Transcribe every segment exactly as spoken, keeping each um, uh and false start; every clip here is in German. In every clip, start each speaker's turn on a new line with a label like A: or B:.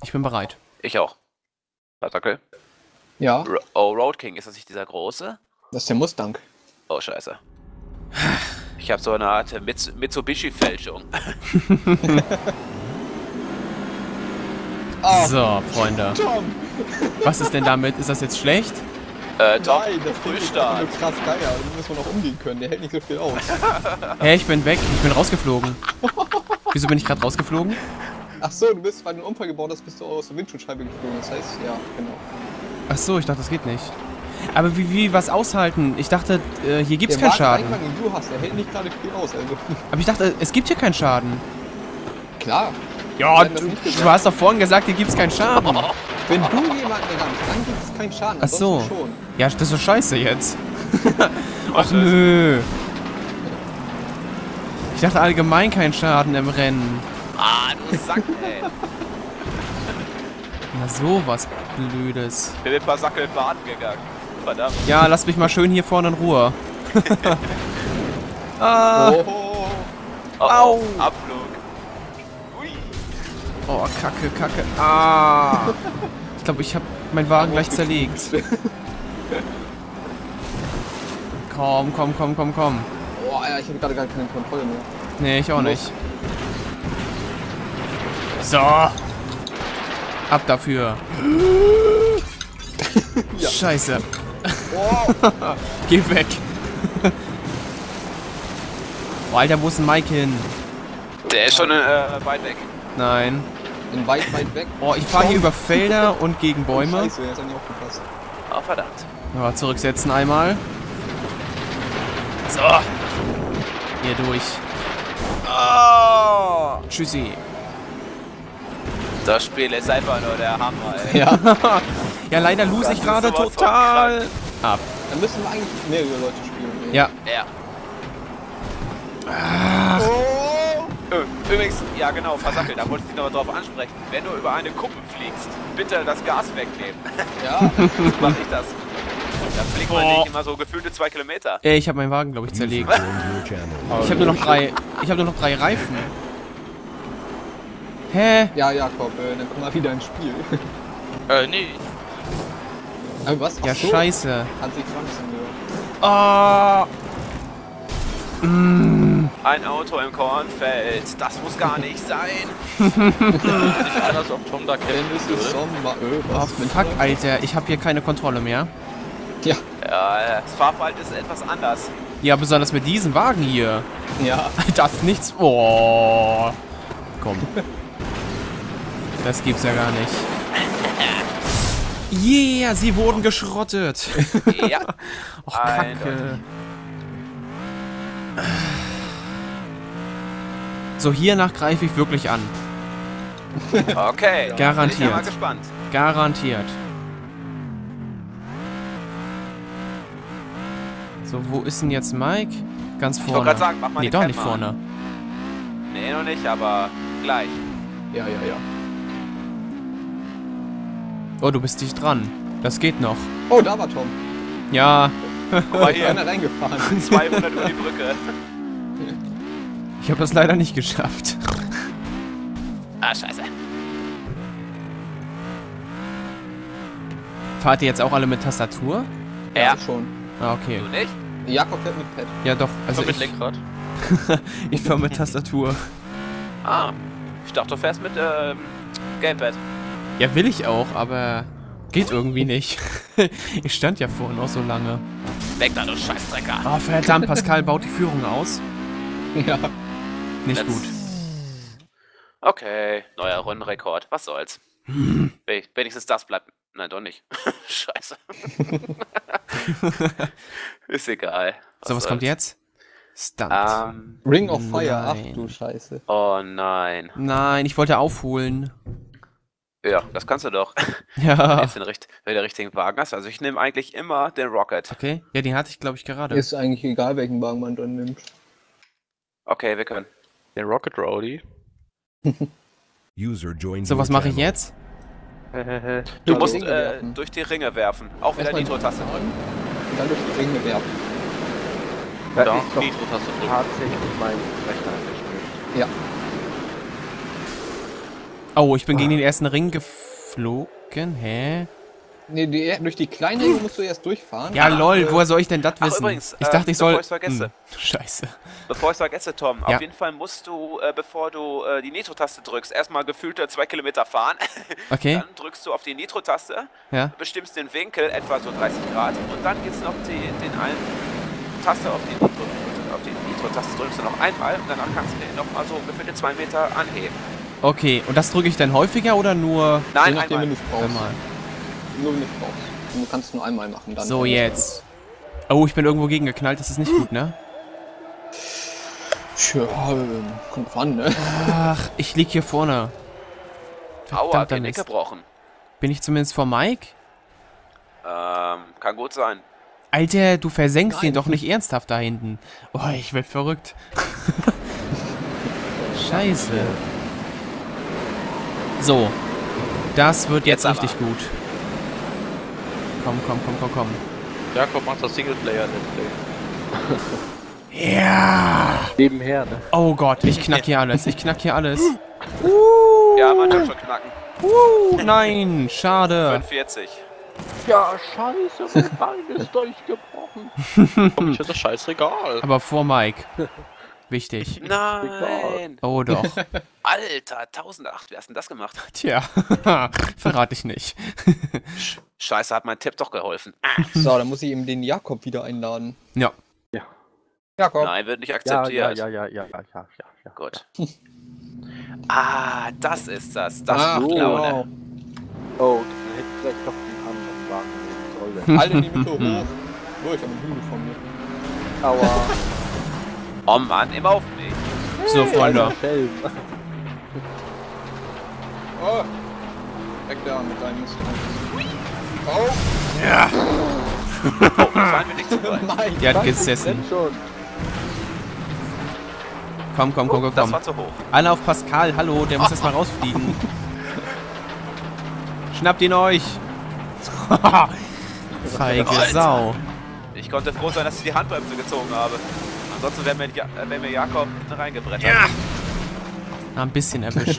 A: Ich bin bereit.
B: Ich auch. Attacke.
C: Ja.
B: Ro oh, Road King, ist das nicht dieser große?
C: Das ist der Mustang.
B: Oh, scheiße. Ich habe so eine Art Mits Mitsubishi-Fälschung.
C: Oh,
A: So, Freunde.
C: Tom!
A: Was ist denn damit? Ist das jetzt schlecht?
B: Äh, Top,
C: Nein, das
B: Frühstart.
C: ist krass geil. Da müssen wir noch umgehen können. Der hält nicht so viel aus.
A: Hä, ich bin weg. Ich bin rausgeflogen. Wieso bin ich gerade rausgeflogen?
C: Ach so, du bist, weil du einen Unfall gebaut hast, bist du aus der Windschutzscheibe geflogen. Das heißt, ja, genau.
A: Ach so, ich dachte, das geht nicht. Aber wie, wie was aushalten? Ich dachte, äh, hier gibt's
C: der
A: keinen Schaden.
C: Wagen, den du hast, der hält nicht gerade viel aus. Also.
A: Aber ich dachte, es gibt hier keinen Schaden.
C: Klar.
A: Ja,
C: das
A: du,
C: nicht
A: du
C: gesagt.
A: hast doch vorhin gesagt, hier gibt's keinen Schaden.
C: Wenn du jemanden rammst, dann gibt es keinen Schaden.
A: Ach so.
C: Ansonsten schon.
A: Ja, das ist so scheiße jetzt. Ach nö. Ich dachte allgemein keinen Schaden im Rennen.
B: Ah, du Sack, ey.
A: Na sowas Blödes.
B: Ich bin mit ein paar Sackel baden gegangen. Verdammt.
A: Ja, lass mich mal schön hier vorne in Ruhe. ah,
C: Oh,
B: Oh,
A: Au.
B: oh, Abflug. Ui.
A: oh, Kacke, Kacke. Ah. Ich glaube, ich habe meinen Wagen gleich zerlegt. Komm, komm, komm, komm, komm.
C: oh Alter, ich habe gerade gar keine Kontrolle mehr.
A: Nee, ich auch nicht. So. Ab dafür.
C: Ja.
A: Scheiße.
C: Oh,
A: Geh weg. Oh, Alter, wo ist denn Mike hin?
B: Der ist schon äh, weit weg.
A: Nein.
C: bin weit, weit weg.
A: Oh, ich fahre hier über Felder und gegen Bäume.
C: Scheiße, der ist ja nicht aufgepasst.
B: Oh, verdammt.
A: Ja, zurücksetzen einmal. So. Hier durch. Oh. Tschüssi.
B: Das Spiel ist einfach nur der Hammer, ey.
C: Ja,
A: Ja, leider lose
B: Das
A: ich
B: ist
A: gerade
B: sowas von
A: total ab.
C: dann müssen wir eigentlich mehrere Leute spielen. ey.
A: Ja.
B: Ja.
C: Oh,
B: Ö, Übrigens, ja genau, versackelt, da wollte ich dich noch mal drauf ansprechen. Wenn du über eine Kuppe fliegst, bitte das Gas wegnehmen.
C: ja.
B: So mache ich das. Dann fliegt man
A: Boah.
B: nicht immer so gefühlte zwei Kilometer.
A: Ey, ich habe meinen Wagen, glaube ich, zerlegt. Ich habe nur noch drei. Ich habe nur noch drei Reifen. Hä?
C: Ja, Jakob, äh, dann komm mal wieder ins Spiel.
B: Äh, nee.
C: Aber was? Ach
A: Ja,
C: so.
A: scheiße.
C: Hat sich zwanzig gehört.
A: Oh. Mm.
B: Ein Auto im Kornfeld, das muss gar nicht sein.
D: Nicht anders, ob Tom da
C: Denn
D: kämpfen
C: es ist
D: würde.
C: Sommer. Äh,
A: Oh,
C: was? Mit
A: fuck,
C: Sommer?
A: Alter. Ich habe hier keine Kontrolle mehr.
C: Ja,
B: Ja, das Fahrverhalten ist etwas anders.
A: Ja, besonders mit diesem Wagen hier.
C: ja.
A: Das ist nichts. Oh. Komm. Das gibt's ja gar nicht. Yeah, sie wurden geschrottet.
B: Ja.
A: Och, Kacke.
B: Eindeutig.
A: So, hiernach greife ich wirklich an.
B: Okay. Bin ich ja
A: Garantiert.
B: mal gespannt.
A: Garantiert. So, wo ist denn jetzt Mike? Ganz
B: wollte
A: vorne.
B: grad sagen, mach mal
A: nee,
B: den
A: doch nicht
B: Camper an.
A: vorne.
B: Nee, noch nicht, aber gleich.
C: Ja, ja, ja.
A: Oh, du bist dicht dran. Das geht noch.
C: Oh, da war Tom.
A: Ja,
B: Guck mal
C: Ist
B: hier,
C: einer reingefahren.
B: zweihundert über die Brücke.
A: ich habe das leider nicht geschafft.
B: Ah, scheiße.
A: Fahrt ihr jetzt auch alle mit Tastatur?
B: Ja.
C: schon.
A: Ah, okay.
B: Du nicht?
C: Jakob fährt mit Pad.
A: Ja, doch. Also
D: Also mit
A: ich,
D: Lenkrad.
A: ich fahre mit Tastatur.
B: Ah. Ich dachte, du fährst mit ähm, Gamepad.
A: Ja, will ich auch, aber geht irgendwie nicht. Ich stand ja vorhin auch so lange.
B: Weg da, du Scheißdrecker.
A: Oh, verdammt, Pascal baut die Führung aus.
C: Ja.
A: Nicht
B: Let's-
A: gut.
B: Okay, neuer Rundenrekord. Was soll's? We- Wenigstens das bleibt. Nein, doch nicht. Scheiße. Ist egal.
A: So, was kommt
B: soll's?
A: jetzt? Stunt.
B: Ähm,
C: Ring of Fire. Ach
A: Nein.
C: du Scheiße.
B: oh nein.
A: Nein, ich wollte aufholen.
B: Ja, das kannst du doch.
A: Ja.
B: Jetzt den, richt wenn du den richtigen Wagen hast. Also ich nehme eigentlich immer den Rocket.
A: Okay. Ja, den hatte ich, glaube ich, gerade.
C: Ist eigentlich egal, welchen Wagen man dann nimmt.
B: Okay, wir können.
D: Den Rocket Rowdy.
E: User joined
A: So, was
E: your
A: mache ich
E: channel.
A: jetzt?
B: Du
C: die
B: musst
C: Ringe
B: äh,
C: werfen.
B: durch die Ringe werfen. Auch wieder
C: Erstmal
B: Nitro-Taste drücken.
C: Und dann durch die Ringe werfen.
D: Da
B: Doch,
D: ist doch
B: Nitro-Taste drücken.
D: tatsächlich mein Rechner eingestellt.
C: Ja.
A: Oh, ich bin gegen den ersten Ring geflogen. Hä?
C: Nee, die, durch die kleinen Ringe musst du erst durchfahren.
A: Ja, lol,
C: Äh,
A: woher soll ich denn das
B: Ach,
A: wissen?
B: übrigens,
A: ich
B: äh,
A: dachte, ich
B: bevor
A: soll...
B: ich's vergesse.
A: Hm, scheiße.
B: Bevor ich es vergesse, Tom,
A: Ja.
B: auf jeden Fall musst du, äh, bevor du äh, die Nitro-Taste drückst, erstmal gefühlte zwei Kilometer fahren.
A: Okay,
B: Dann drückst du auf die Nitro-Taste,
A: ja.
B: bestimmst den Winkel, etwa so dreißig Grad, und dann gibt's noch die, den einen Taste auf die Nitro. Auf die Nitro-Taste drückst du noch einmal und danach kannst du den nochmal so gefühlte zwei Meter anheben.
A: Okay, und das drücke ich dann häufiger oder nur
C: Je
B: Nein,
C: nachdem,
B: einmal.
C: wenn du es brauchst.
A: einmal?
C: Nur wenn du es brauchst. Du kannst es nur einmal machen. Dann
A: So, jetzt. Oh, ich bin irgendwo gegengeknallt, das ist nicht gut, ne?
C: Tja, ähm, kommt drauf an, ne?
A: Ach, ich lieg hier vorne.
B: Aua,
A: Verdammter
B: Genick
A: Mist.
B: gebrochen.
A: Bin ich zumindest vor Mike?
B: Ähm, kann gut sein.
A: Alter, du versenkst
C: Nein.
A: ihn doch nicht ernsthaft da hinten. Oh, ich werd verrückt. Scheiße. So. Das wird jetzt,
B: Jetzt
A: richtig gut. Komm, komm, komm, komm, komm.
D: Jakob macht das Singleplayer-Let's Play.
A: Ja!
E: Nebenher, ne?
A: Oh Gott, ich knack hier alles. Ich knack hier alles.
B: Ja, man kann schon knacken.
A: Uh, nein, schade.
B: fünfundvierzig.
E: Ja, scheiße, mein Bein ist durchgebrochen.
D: Komm ich in das scheiß Regal.
A: Aber vor Mike. Wichtig.
B: Nein!
A: Oh doch.
B: Alter, tausendacht, wer hast denn das gemacht?
A: Tja, verrate ich nicht.
B: Scheiße, hat mein Tipp doch geholfen.
C: So, dann muss ich eben den Jakob wieder einladen.
A: Ja.
C: Jakob.
B: Nein, wird nicht
E: Ja,
B: akzeptiert.
E: ja, ja, ja, ja, ja, ja, ja, ja.
B: Gut. Ah, das ist das. Das
C: Ach,
B: macht Laune.
E: Oh, dann hätte ich vielleicht doch den anderen Wagen nehmen sollen.
C: Alle in die Mitte hoch. Oh, ich habe einen Hügel von mir.
E: Aua.
B: Oh Mann, immer auf mich.
A: So, Freunde.
E: Schelm.
C: Oh. Weg da mit deinem Mist. Oh.
B: Oh, seien wir nicht zu weit.
C: Nein.
A: Die hat
E: Scheiße,
A: gesessen.
E: ich renn schon.
A: Komm, komm, komm, komm,
B: Das
A: komm.
B: war zu hoch.
A: Alle auf Pascal, hallo, der muss erst mal rausfliegen. Schnappt ihn euch! Feige
B: Alter.
A: Sau.
B: Ich konnte froh sein, dass ich die Handbremse gezogen habe. Ansonsten wäre mir, ja äh, wär mir Jakob hinten reingebrettert.
A: Ja. Na, ein bisschen erwischt.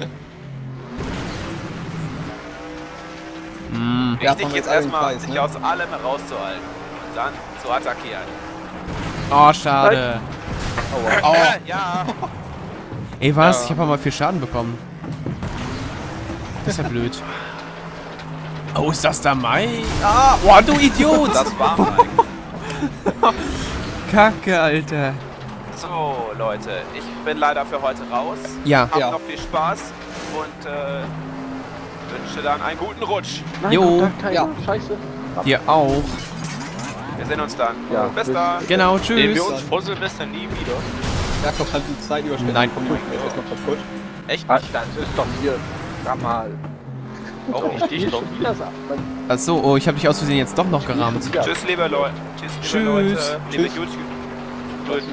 A: mm.
C: Ja,
B: Wichtig
C: machen wir
B: ist
C: jetzt alle im
B: erstmal,
C: Kreis,
B: sich
C: ne?
B: aus allem herauszuhalten. Und dann zu attackieren.
A: Oh, schade.
C: Oh.
B: Ja,
A: Ey, was?
C: Ja.
A: Ich habe mal viel Schaden bekommen. Das ist ja blöd. Oh, ist das der Mai? Ah, boah, du Idiot!
B: das war Mike.
A: Kacke, Alter.
B: So, Leute, ich bin leider für heute raus.
A: Ja.
B: Habt
C: Ja.
B: noch viel Spaß und äh, wünsche dann einen guten Rutsch.
E: Nein,
A: Jo.
E: Kontakt,
C: Ja.
E: Scheiße.
A: Dir auch.
B: Wir sehen uns dann.
E: Ja,
B: Bis
E: bis-
B: dann.
A: Genau,
D: Sehen
A: tschüss.
D: wir uns vor Silvester nie wieder.
C: Jakob hat die Zeit überschritten.
A: Nein.
C: Komm, ich bin erstmal kaputt.
D: Echt
E: Ah,
D: nicht?
E: das ist doch hier. Ramal.
D: Auch nicht dich, Tom.
E: wieder sagen.
A: Achso, oh, ich habe dich aus Versehen jetzt doch noch gerammt.
E: Ja.
B: Tschüss, liebe Leute. Tschüss, liebe
A: Tschüss.
B: Leute. Liebe
C: Tschüss.
B: YouTube-Leute.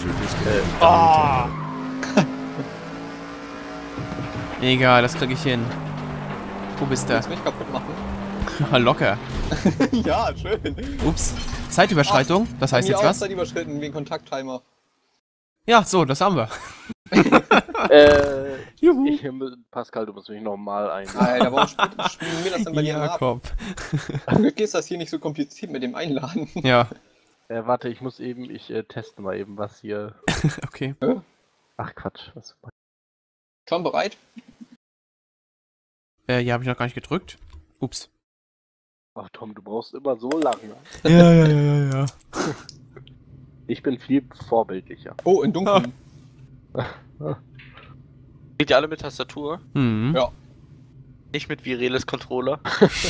A: Egal, das krieg ich hin. Wo bist du?
C: Willst du mich kaputt machen?
A: Locker.
C: Ja, schön.
A: Ups. Zeitüberschreitung? Das heißt
C: Mir
A: jetzt
C: auch
A: was?
C: Zeit überschritten wegen Kontakttimer.
A: Ja, so, das haben wir.
E: Äh,
A: Juhu.
E: ich, Pascal, du musst mich nochmal ein.
C: Alter, warum spiel- spielen wir das denn bei dir ab?
A: Jakob.
C: Zum Glück ist das hier nicht so kompliziert mit dem Einladen.
A: Ja,
E: Äh, warte, ich muss eben, ich äh, teste mal eben was hier.
A: okay.
E: Ach Quatsch, was?
C: Schon bereit?
A: Äh, ja, habe ich noch gar nicht gedrückt. Ups.
E: Ach Tom, du brauchst immer so lange.
A: Ja, ja, ja, ja, ja.
E: Ich bin viel vorbildlicher.
C: Oh, in Dunkeln.
D: Geht ihr alle mit Tastatur?
A: Mhm.
C: Ja.
D: Nicht mit Vireles Controller?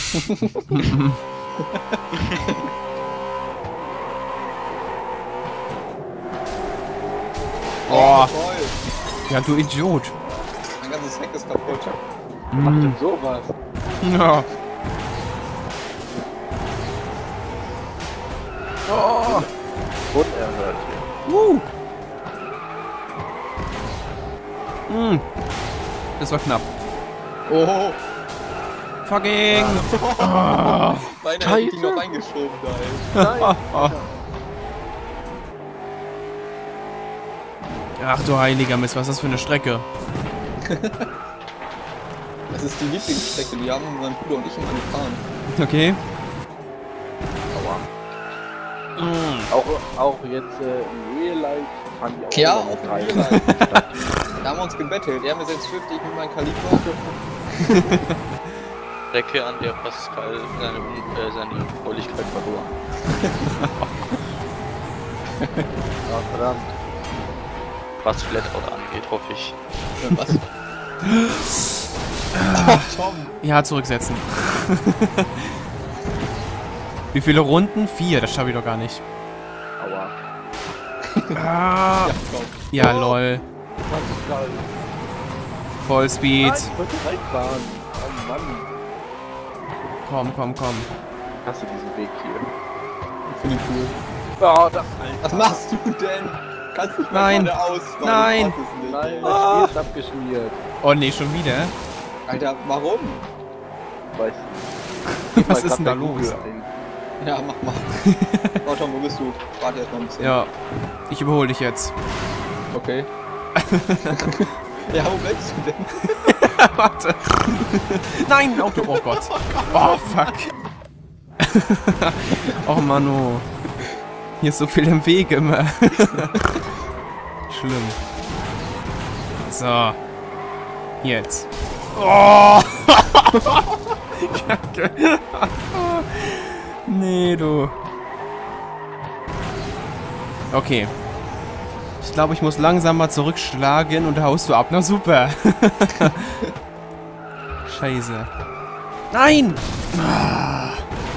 A: Oh,
C: toll.
A: ja, du Idiot.
C: Mein ganzes Heck ist kaputt.
E: Mach
A: Mhm.
E: denn sowas?
A: Ja.
E: Unerhört hier.
A: Uh. Mm. Das war knapp.
C: Oh,
A: Fucking.
C: meine hätte ich die
E: Scheiße.
C: noch reingeschoben da, ey.
E: Nein!
A: Oh. Ach du heiliger Mist, was ist das für eine Strecke?
C: Das ist die Lieblingsstrecke, die haben mein Bruder und ich immer gefahren.
A: Okay.
E: Aua.
A: Mm.
E: Auch, auch jetzt äh, im Real Life fahren die auch
C: Ja,
E: immer
C: auch
E: mit
C: im
E: rein.
C: Real Life. Da haben wir uns gebettelt. Er mit seinem Swift, ich mit meinem Kaliber.
D: Strecke, an der Pascal seine, Un- äh, seine Fröhlichkeit verlor.
E: Ja, verdammt.
D: Was Flatout angeht, hoffe ich.
C: Was? Oh, Tom.
A: Ja, zurücksetzen. Wie viele Runden? Vier, das schaffe ich doch gar nicht.
E: Aua.
A: Ah,
C: Ja, Tom.
A: ja,
E: Oh.
A: lol.
E: Pascal.
A: Vollspeed.
E: Nein, ich wollte reinfahren. Oh Mann.
A: Komm, komm, komm.
E: Hast du diesen Weg hier?
C: Ich finde ihn cool.
E: Oh, da,
C: Was machst du denn? Kannst nicht mehr
A: Nein.
C: geradeaus fahren.
A: Nein.
C: Ich weiß es nicht.
E: Nein,
A: Ah.
E: das Spiel ist abgeschmiert.
A: Oh nee, schon wieder?
C: Alter, warum?
E: Weiß nicht.
A: Was
E: Mal
A: ist denn da
E: grad bei
A: los?
E: Google ein.
C: Ja, mach mal. Oh, Tom, wo bist du? Warte erst mal ein bisschen.
A: Ja, ich überhole dich jetzt.
C: Okay. Ja, wo bleibst du denn?
A: Warte. Nein, Auto. Oh Gott. Oh, fuck. Oh Mann, oh. Hier ist so viel im Weg immer. Schlimm. So. Jetzt. Oh. Kacke. Nee, du. Okay. Ich glaube, ich muss langsam mal zurückschlagen und da haust du ab. Na super. Scheiße. Nein! Ah.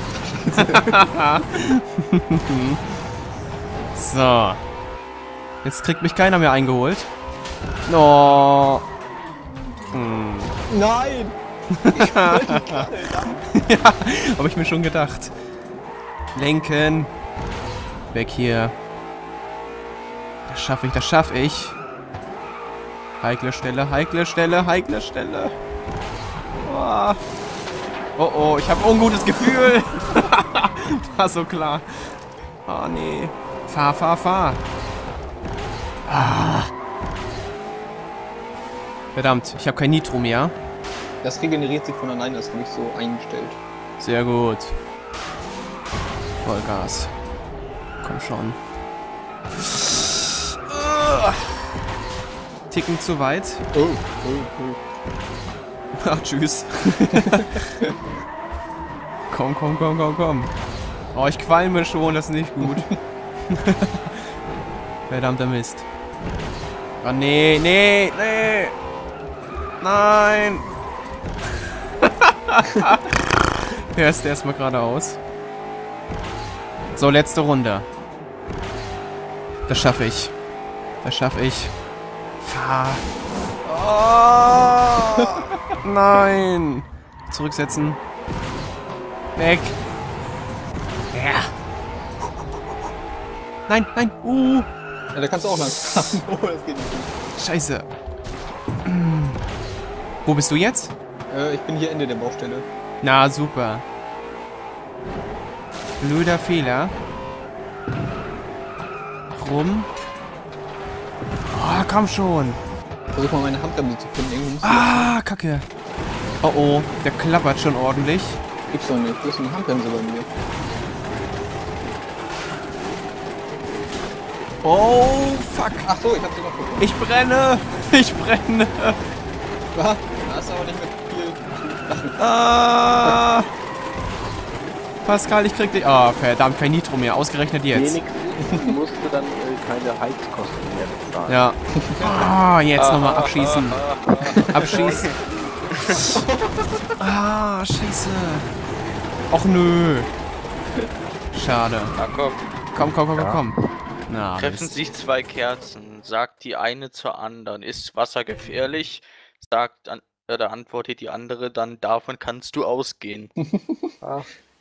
A: So. Jetzt kriegt mich keiner mehr eingeholt. Oh. Hm.
C: Nein! Ich wollte die Karre da.
A: Ja, habe ich mir schon gedacht. Lenken. Weg hier. Das schaffe ich, das schaffe ich. Heikle Stelle, heikle Stelle, heikle Stelle. Oh, oh, oh, ich habe ein ungutes Gefühl. War so klar. Oh, nee. Fahr, fahr, fahr. Ah. Verdammt, ich habe kein Nitro mehr.
C: Das regeneriert sich von alleine, das habe ich so eingestellt.
A: Sehr gut. Vollgas. Komm schon. Ticken zu weit.
C: Oh, oh, oh.
A: Ach, tschüss. Komm, komm, komm, komm, komm. Oh, ich qualme schon, das ist nicht gut. Verdammter Mist. Oh, nee, nee, nee. Nein. Fährst erstmal geradeaus. So, letzte Runde. Das schaffe ich. Das schaffe ich. Fahr. Oh, nein. Zurücksetzen. Weg. Ja. Nein, nein. Uh.
C: Ja, da kannst du auch lang fahren. Oh, das geht nicht gut.
A: Scheiße. Wo bist du jetzt?
C: Äh, ich bin hier Ende der Baustelle.
A: Na, super. Blöder Fehler. Rum. Oh, komm schon.
C: Versuch mal meine Handbremse zu finden. Irgendwo muss
A: Ah, Kacke. Oh, oh. Der klappert schon ordentlich.
C: die... Gibt's doch nicht. Du hast eine Handbremse bei mir.
A: Oh, fuck.
C: Ach so, ich hab sie noch gefunden.
A: Ich brenne. Ich brenne.
C: Ja, da ist aber nicht mehr viel zu lachen.
A: Ah. Pascal, ich krieg dich. Ah, verdammt, kein Nitro mehr. Ausgerechnet jetzt.
E: Wenigstens musst du dann äh, keine Heizkosten mehr bezahlen.
A: Ja. Ah, jetzt nochmal abschießen. Abschießen. Ah, scheiße. Och nö. Schade.
D: Na komm,
A: Komm, komm, komm,
E: Ja.
A: komm, komm. Na,
D: treffen
A: Mist.
D: sich zwei Kerzen, sagt die eine zur anderen, ist Wasser gefährlich? Sagt an, äh, da antwortet die andere, dann davon kannst du ausgehen.
E: Ah,